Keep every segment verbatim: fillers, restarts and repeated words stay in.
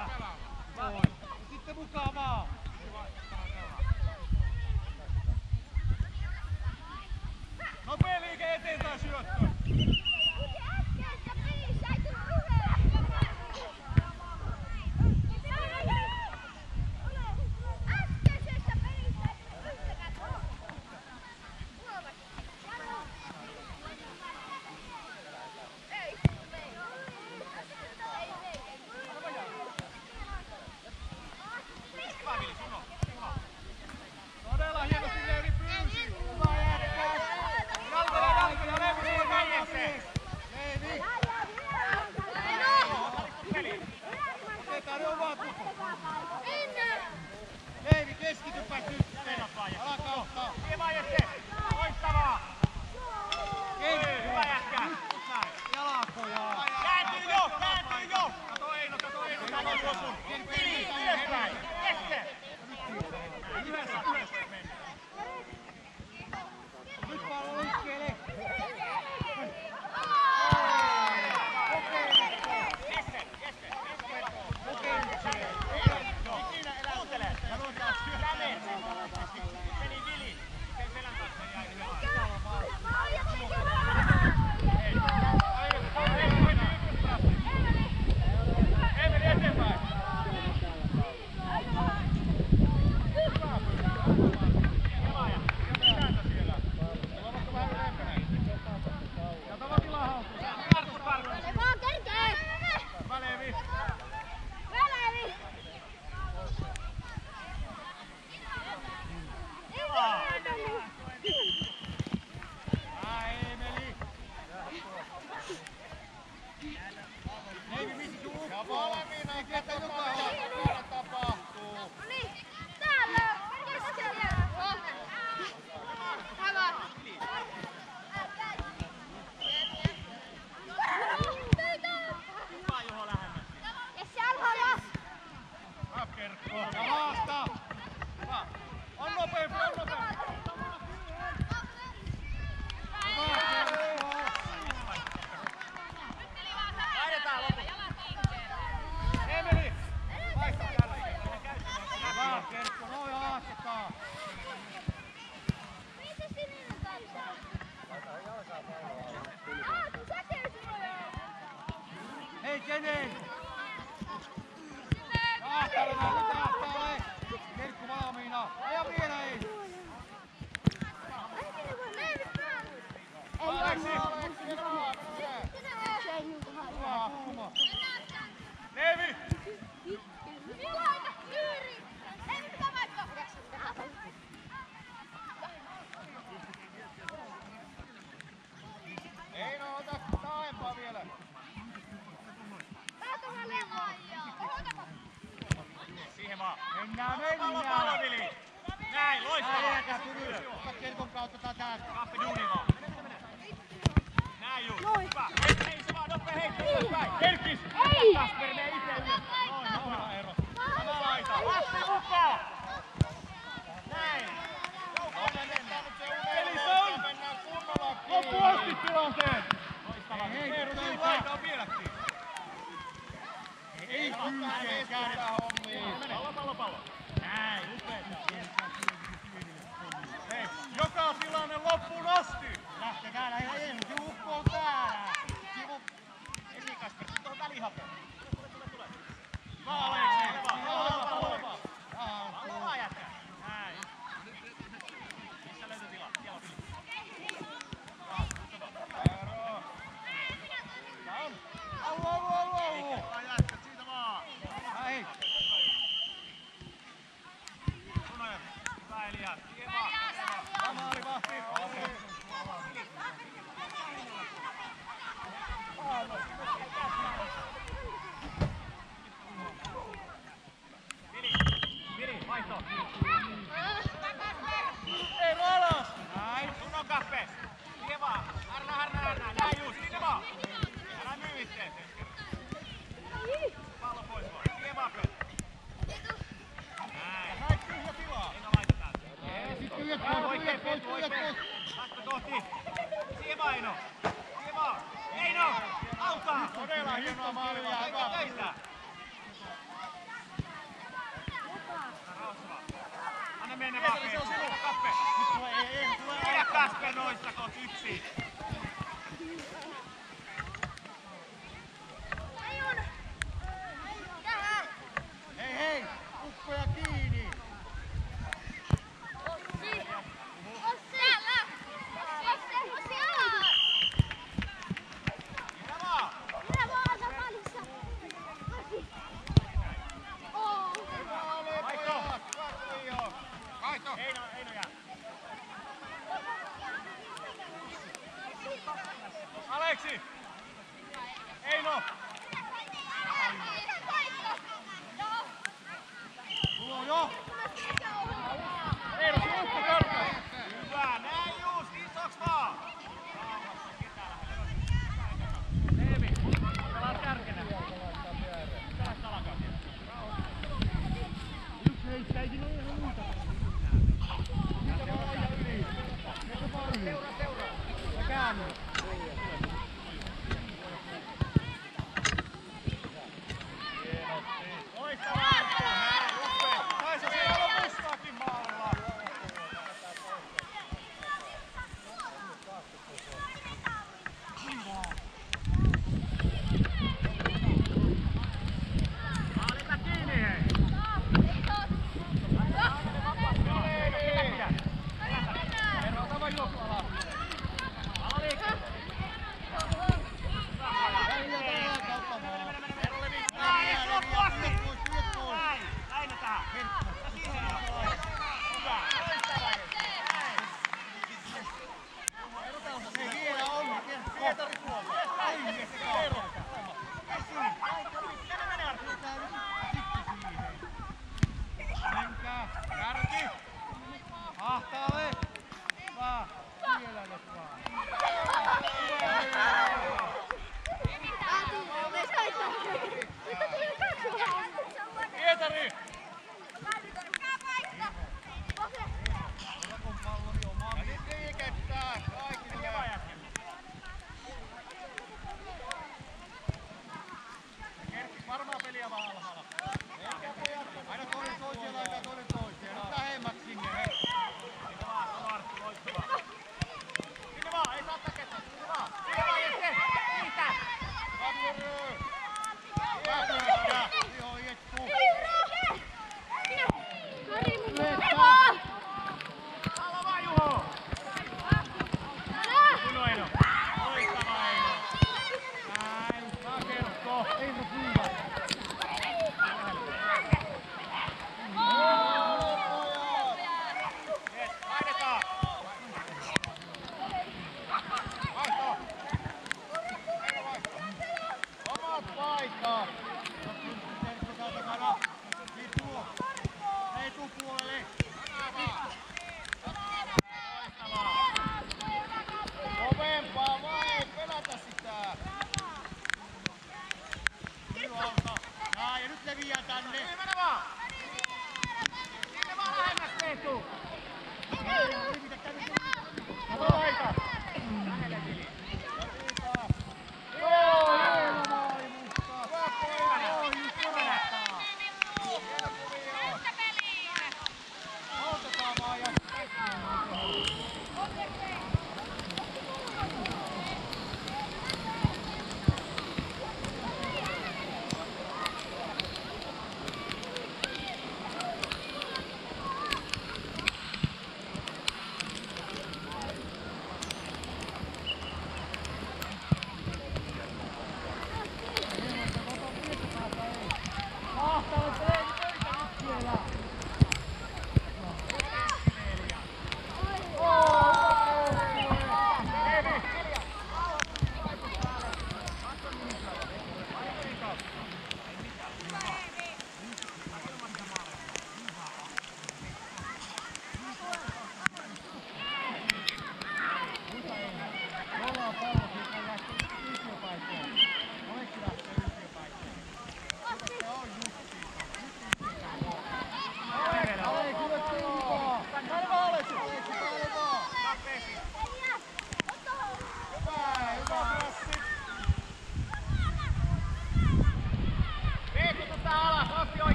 Sitten mukaan vaan. Nopea liike eteen tai syöttö. Mennään, mennään! Näin, loistavaa! Ota Kerkon kautta tätä. Kappi duuni vaan. Näin juu, hyvä! Hei se vaan, nopea heitto ylöspäin! Kerkis! Ei! Kasper, mene itse ylös! Noin, noin, Eero! Sama laita! Lassi mukaan! Näin! Eli se on! Loppu asti tilanteen! Loistavaa! Hei, Eero, siinä laita on vieläkin! Ei kyykeen käydä hommiin! Pallo, pallo, pallo! Näin, upeeta! Hei, joka tilanne loppuun asti! Lähtekää, lähdetään ensin, sivu on täällä! Sivu... Esi Kasper, tuohon väliin hakee! Tule, tule, tule! Hyvä, Aleksi! Pallo, pallo! Pallo vaan jätkä! Näin! Missä löytyy tila? Siellä on Filippi! Eero! Allu, allu, allu, allu! Siitä vaan! Hei! Sunojen! Hyvä Elias! Siihen vaan! Hyvä maalivahti! Vili! Vili, vaihto! Eero alas! Näin! Sunon Kappe! Siihen vaan! Härnä, härnä, härnä! Näin juu! Sinne vaan! Älä myy ittees! Pallo pois vaan! Siihen vaan Pet! Näin! Näin tyhjä tilaa! Eino laita täältä! Sitten tyhjät pois, Oikein tyhjät pois, Pet, tyhjät oikein! pois! Vasta kohti! Siihen vaan Eino! Siihen vaan! Eino! Auta! Todella hienoa maalia! Hyvä töistä! Pietari, se on sinun. Kappe. Pidä Kasper noista, kun oot yksin. Hei hei! Ukkoja kiinni! Eino, Eino jää. Aleksi! Eino! Mulla on jo! Eino, se ukko karkaa! Hyvä, näin just, isoks vaan! Eevi, pelaat kärkenä. Pelaat talakaan siellä. Yksi heittää ikinä ihan muuta. Mitä vaan aja yli. Mitä vaan yli. Seuraa, seuraa. Ja käänny. Loistavaa! Näin, upea! Taisi siellä olla mustaakin maalilla! Maalita kiinni hei! Kerro, ota vaan juoksu alas. Ala liikkeelle!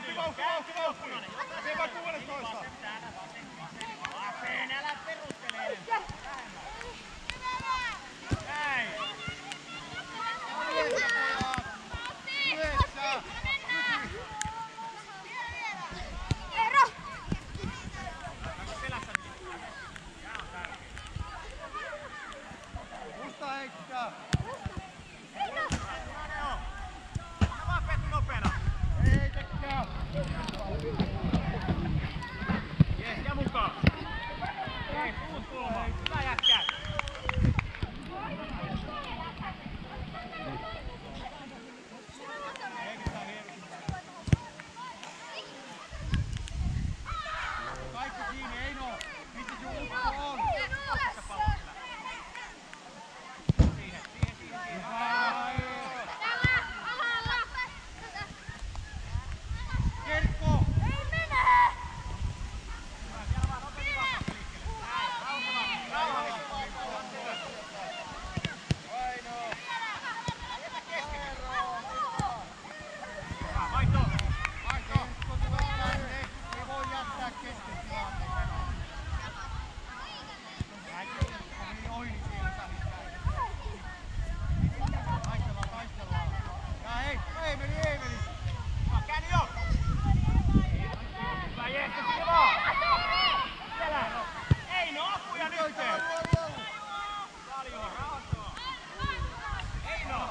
Vauhti, vauhti, vauhti, vauhti! Se vaan kuudentoista! Vasen, älä perustele enemmän. Näin! Yhdessä! Musta heittää! Anna vaan Petri nopeena! Heitekää! Jes, ja mukaan! Jes, kuusi kulmaa! Hyvä jätkää! Kaikki kiinni, Eino! Missä sun ukko on? Siihen, siihen, siihen, siihen! Kerkko! Vaihto! Kerkko, tule tänne! Ei voi jättää kesken tilanteen. Äiti, niin ohi siellä välissä. Taistellaan, taistellaan. Ja hei, Eemeli, Eemeli! Käänny jo! Hyvä Jesse, sinne vaan! Siellä! Ei no apuja nyt! Paljon rauhoittua! Ei no!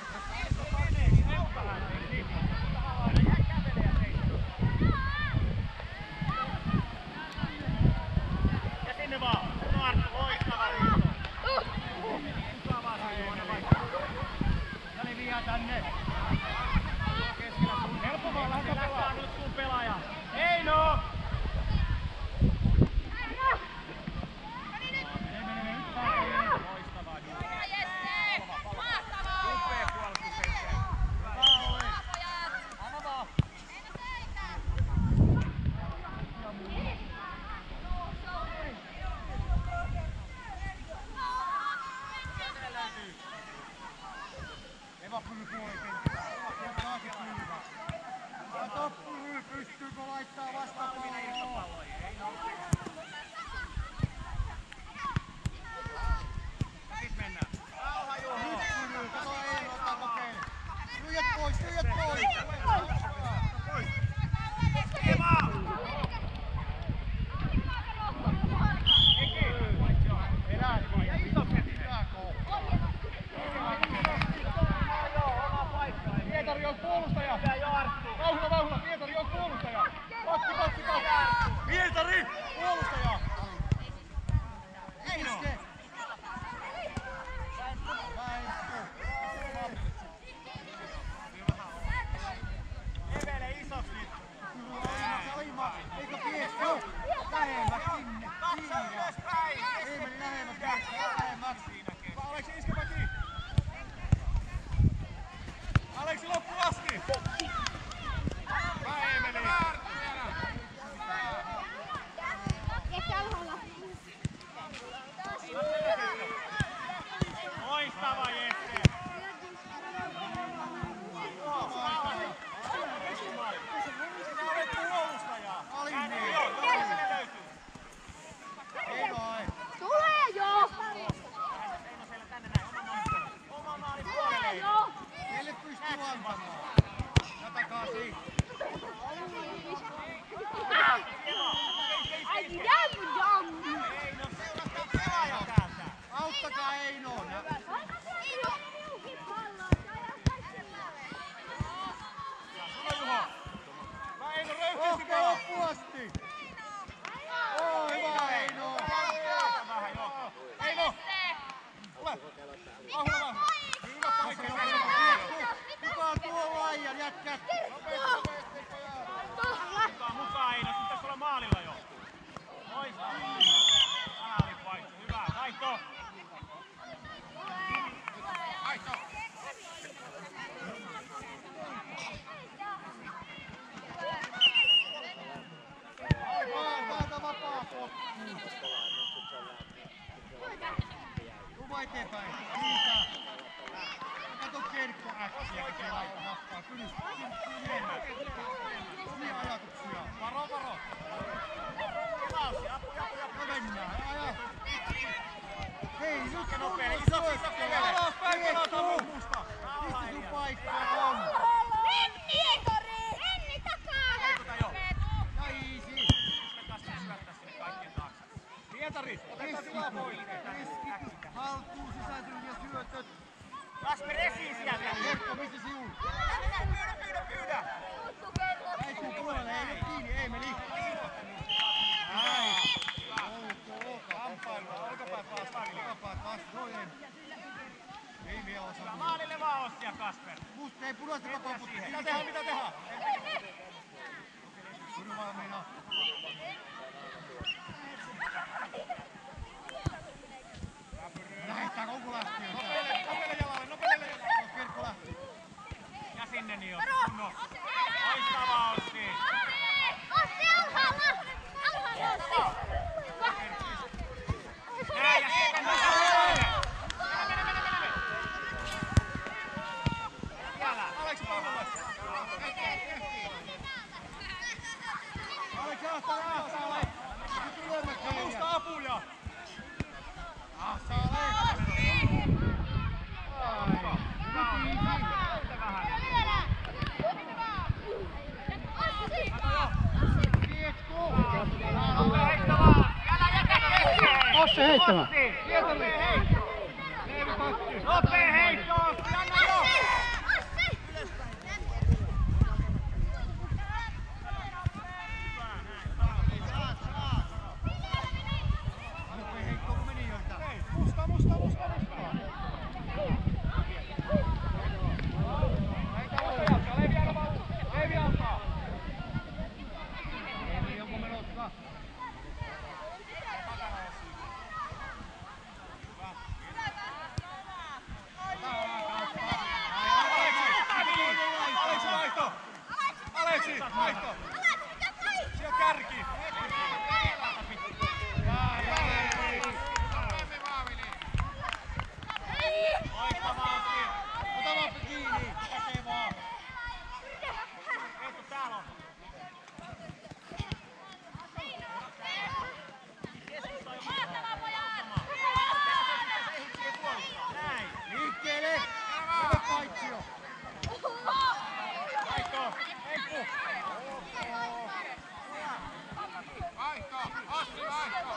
Ja sinne vaan! Markku, loistava liitto! Kuka vaan se juona vaikka? Jani vie tänne! Helppo vaan lähtä pelaa nyt sun pelaaja! Ei no! Loistavaa Jukka! Upea puolustus eteen! Anna vaan! Sieltä löytyy! Eva pyy puolen kentillä. Sieltä taas pyyvä. Kato pyy, pystyykö laittaa vastapalloa? Sit mennään! Rauha Juho! Nyt pyy, kato Eino, ota kokeile. Lyijät pois, lyijät pois! Eva! Elää, ja iso hyvä koulu. Pietari on puolustaja! Vauhilla, vauhilla, Pietari on puolustaja! Pakki, pakki, pakki! Pietari! Puolustaja! Eino! Iske! Evele isosti! Salima, eikö Pietari? Lähemmäs sinne! Katso ylöspäin! Eemeli lähemmäs, Pietari lähemmäs! Aleksi iskemäki! Aleksi loppu laski! Hyvä Emeli! Loistava Jesse! Sinä olet puolustaja! Käänny jo! Jokaiselle löytyy! Eino ai! Tulee jo! Eino siellä tänne näin! Oma maali! Oma maali puolelle! Eino! Meille pystyy antamaan! Jatakaa siitä! Ai jam jam! Eino, seuratkaa pelaaja täältä! Auttakaa Einoon! Sulla Juho! Hyvä Eino, röyhkeästi Rohkea pelaa! loppuun asti! Oo, hyvä Eino! Vähän joo! Eino! Tule! Vauhdilla vaan! Hyvä paikka! Kuka on tuo laajan jätkät? Mukaan, mukaan Eino, sun pitäis olla maalilla jo! Loistavaa! Maali paikka, hyvä! Vaihto! Vaihto! Vaan, vaata vapaa potku! Tuma eteenpäin! Siitä! Kato Kerkko äkkiä, kun se laittaa nappaa. Kyllä, kyllä, kyllä. Mitä tehdään, mitä tehdään? Kyllä valmiina. Lähettää Konku lähtiö. Nopeille, nopeille jalalle, nopeille jalalle. Kirkko lähtiö. Ja sinne niin on. Kunno. Loistava Ossi. Ossi alhaalla! Alhaalla Ossi! Näin ja sieltä mennä. Mene, mene, mene, mene. Siellä. Aleksi pallolle. Aleksi ahtaa ahtaa. Nyt tulemme kehiä. Musta apuja. Ahtaa Ossi heittämään. Nopee heitto! Anna jo! Nopea heitto kun meni joilta. Musta, musta, musta, musta! Leevi alkaa! Leevi alkaa! Leevi onko menossa? Aleksi vaihto! Aleksi vaihto! Siellä kärki! Loistava Ossi! Ota vaan kiinni. Käteen vaan. Eetu täällä on! Näin! Liikkeelle. Mene paitsio. Vaihto! Henkku! Vaihto. Ossi vaihto.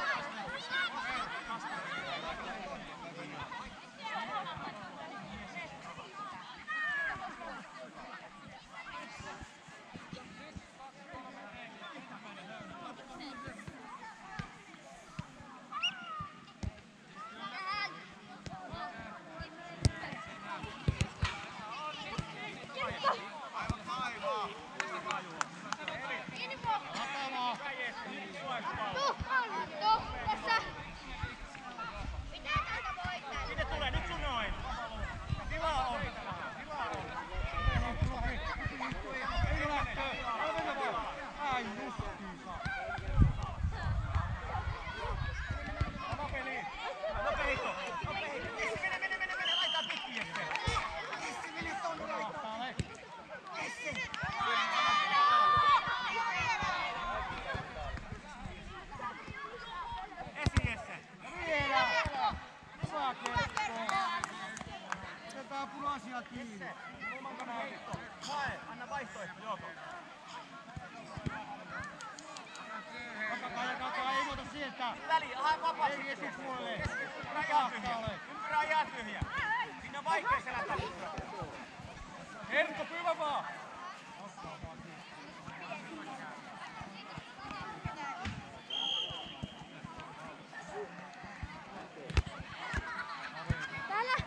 Sinne tulee nyt sun noin! Tilaa on! Tilaa on! Ei lähtee. Älä mennä vaan. Ai justiinsa. Oma peli! Nopea hitto! Nopea hitto! Mene, mene, mene, mene! Laittaa pitkiä eteen! Ahtaalle. Esi Jesse! Vielä. Hyvä kertoo. Otetaan punaisia kiinni. Kulman heitto! Hae! Anna vaihtoehto, Jouko! Kaka ja kaka ei muuta sieltä. Väli, hae vapaasti! Ei esipuolelle. Ympyrä jää tyhjä! Ympyrä jää tyhjä! Sinne on vaikea selättää ympyrä! Herkko, pyydä vaan! Täällä!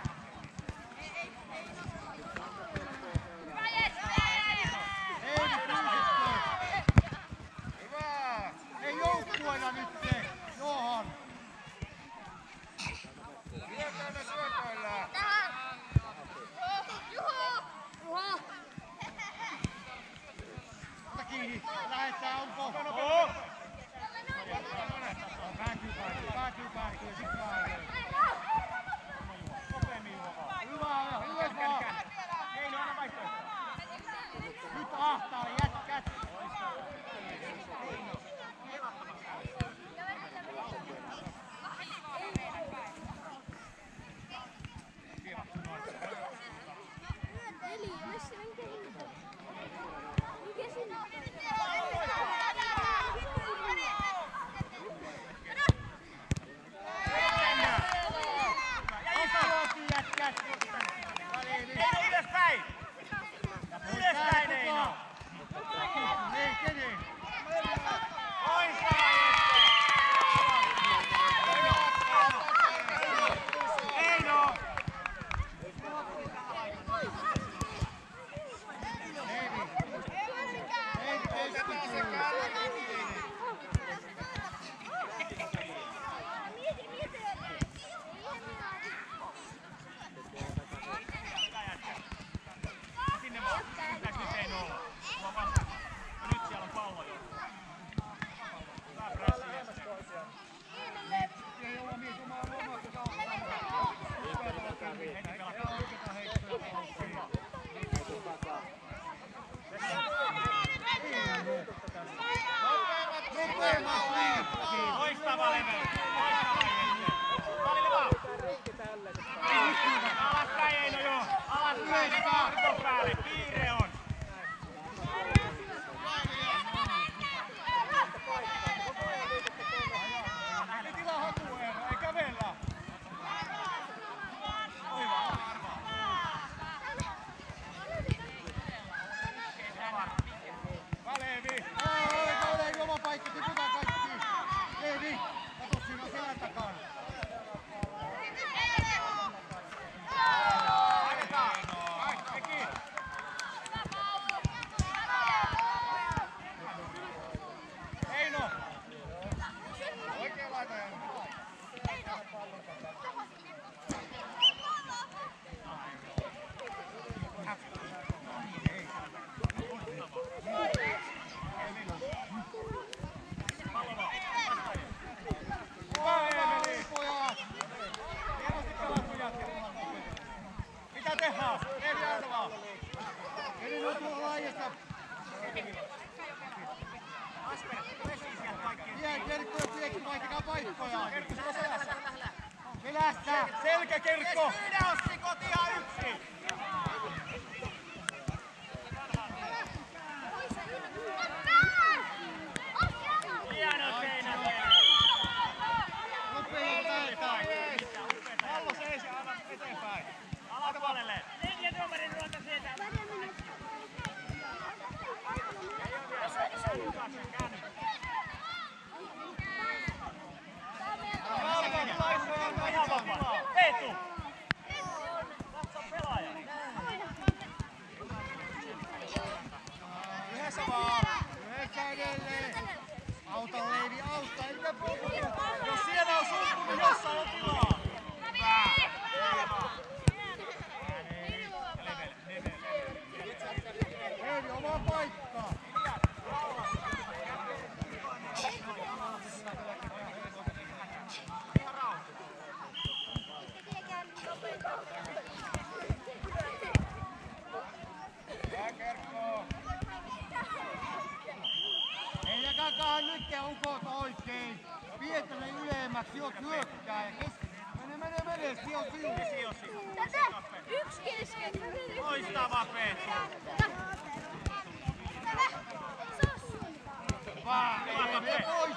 Ei kuusittö. Hyvä. Ei joukkueena nyt se. Johan. Syötään syötöillä. Tähän! Juho! Juho! Ota kiinni. Lähetään onko. Oo! Päätyy päätyy. Päätyy päätyy. Sitten päätyy. Nopeammin Juho vaan! Hyvä. Ylös vaan. Keino, anna vaihtoehto! Nyt ahtaalle jätkät. Eli, missä on kehitys? Mikä sinä on? Mennään! Loistava leveys. Loistava leveys. Välillä vaan. Alaspäin Eino jo. Alaspäin. Karton päälle. Kiire on. Lähde tilaa hakuun Eero. Ei kävellä. Oiva. Kalevi. Oi, Kalevi, oma paikka, tiputaan kaikki. Leevi, kato siinä on selän takana. Laitetaan. Eki. Eino. Oikein laita Eino. Mitä tehdään? Leevi Arvaa. Eli nyt tuolla laajassa. Asper, vesi sieltä kaikkiin. Vie Kerkko ja Piekki, vaihtakaa paikkoja. Kerkko, se on selässä. Selässä. Selkä Kerkko. Pyydä Ossi kotia yksi. Hieno Seinä. Nopeita. Pallo seisi, anna eteenpäin. Alapuolelle. Neljä nuomarin ruota sieltä. Peetu! Katso pelaaja. Yhdessä vaan. Yhdessä edelleen. Auta Leevi, auta. Eikä puhuta. Jos siellä on sulku, niin jossain on tilaa. Hyvä. Leevi, oma paikka. Ei jakakaan nytkään ukot oikein. Pietä ne ylemmäksi, jos hyökkää ja keski. Mene, mene, mene, sijo sivu. Sijo sivu. Yksi kesken. Loistava Peetu. Vaan, mene pois.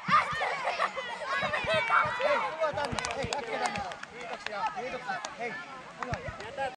Hei,